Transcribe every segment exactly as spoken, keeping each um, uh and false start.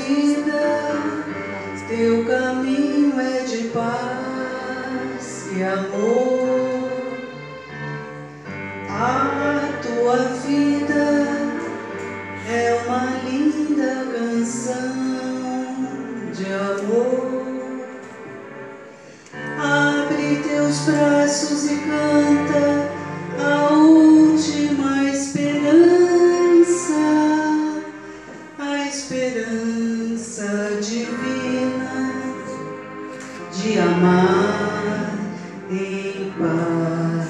vida, teu caminho é de paz e amor. A tua vida é uma linda canção de amor. Abre teus braços e canta a última esperança, a esperança divina de amar em paz.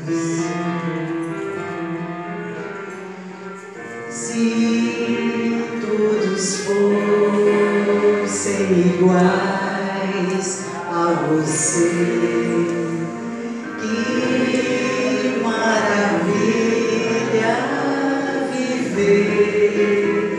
Se todos fossem iguais a você, que maravilha viver.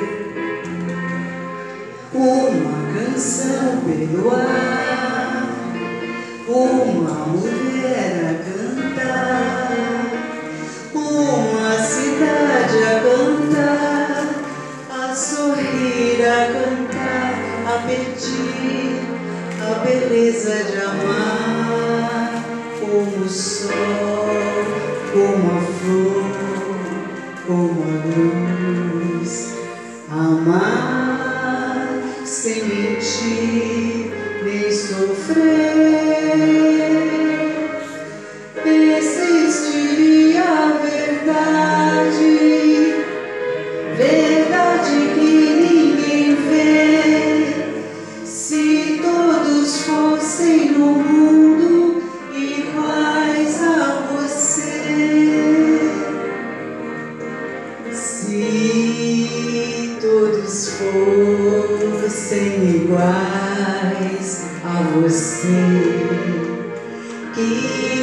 Uma canção pelo ar, uma mulher a cantar, uma cidade a cantar, a sorrir, a cantar, a pedir a beleza de amar, como o sol, como a flor, como a luz. Amar sem mentir nem sofrer. Existiria a verdade, verdade que ninguém vê, se todos fossem no mundo iguais a você. Se todos fossem iguais a você, que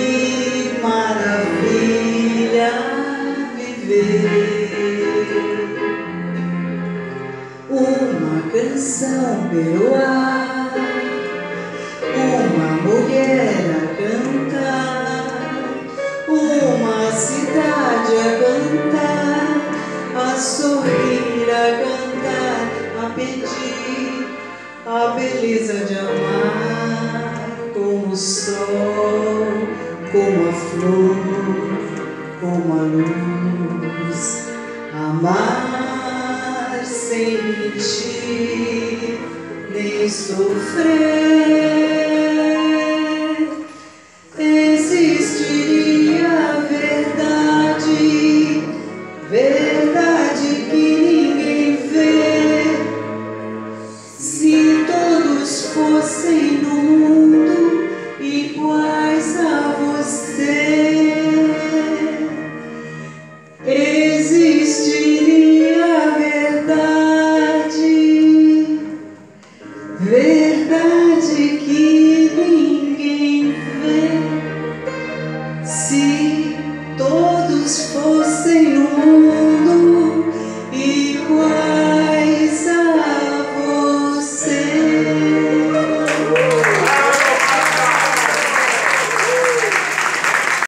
maravilha viver. Uma canção pelo ar, uma mulher a cantar, uma cidade a cantar, a sorrir, a cantar, a pedir a beleza de amar, como o sol, como a flor, como a luz. Amar sem mentir nem sofrer. Existiria a verdade, verdade que ninguém vê, se todos fossem no mundo iguais a você. Existiria a verdade, verdade que